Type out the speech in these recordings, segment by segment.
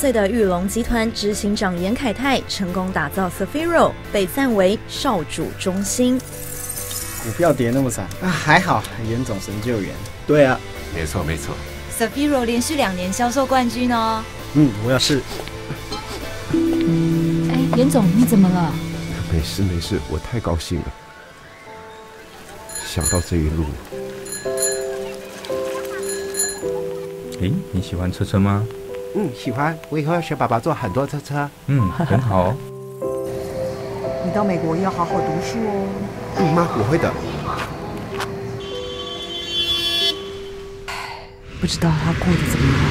岁的玉龙集团执行长严凯泰成功打造 Sphero， 被赞为少主中心。 股票跌那么惨啊，还好严总神救援。 对啊， 没错没错。 Sphero 连续2年销售冠军哦。 我要试。 严总，你怎么了？ 没事没事，我太高兴了。想到这一路。 你喜欢车车吗？ 喜欢。我以后要学爸爸做很多车车。 很好哦。 你到美国要好好读书哦。 妈，我会的。 不知道他过得怎么样。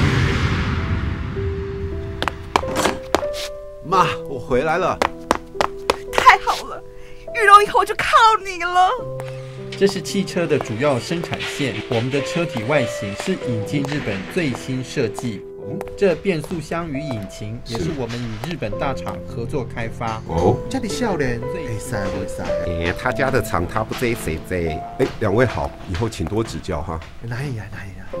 妈，我回来了。 太好了，玉龙以后就靠你了。 这是汽车的主要生产线，我们的车体外形是引进日本最新设计。这变速箱与引擎也是我们与日本大厂合作开发。 家里少年会塞。 他家的厂他不追谁追？两位好，以后请多指教哈。 哪里呀？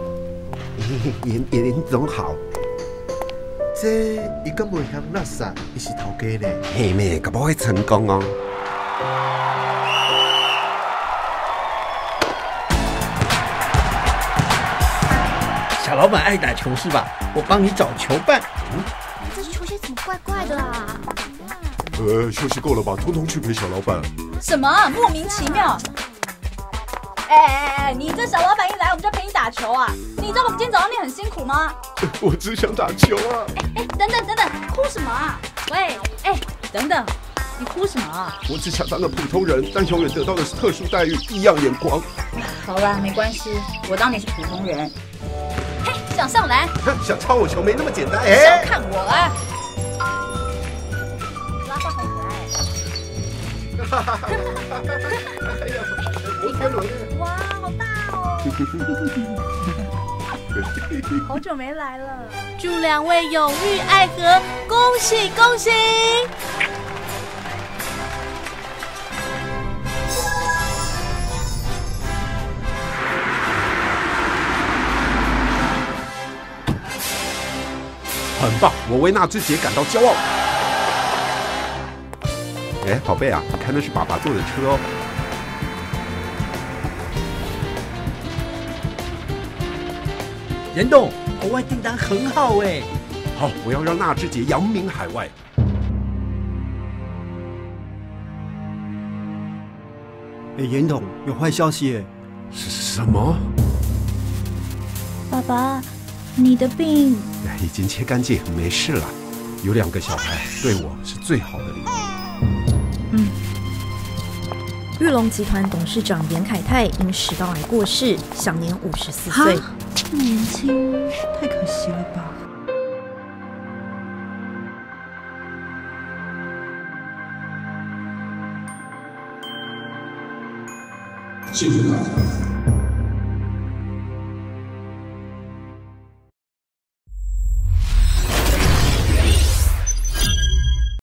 严总好。这一个袂向垃圾，伊是头家呢。 嘿妹，可不会成功哦。 小老板爱打球是吧？我帮你找球伴。 这球鞋怎么怪怪的啦？ 休息够了吧？通通去陪小老板。 什么？莫名其妙！你这小老板一来我们就陪你打球啊？你知道我们今天早上练很辛苦吗？ 我只想打球啊！ 等等，哭什么啊？喂，等等，你哭什么啊？ 我只想当个普通人，但永远得到的是特殊待遇，异样眼光。 好啦，没关系，我当你是普通人。想上篮， 想抄我球没那么简单。 小看我啊！拉花好可爱。哇，好大哦！好久没来了，祝2位永浴爱河，恭喜恭喜！ 很棒，我为纳智捷感到骄傲。宝贝啊，你看那是爸爸坐的车哦。 严董，国外订单很好哎。 好，我要让纳智捷扬名海外。 严董有坏消息耶！ 是什么？ 爸爸，你的病已经切干净，没事了。有2个小孩，对我是最好的礼物。 玉龙集团董事长严凯泰因食道癌过世，享年54岁。 这么年轻，太可惜了吧？ 谢谢大家。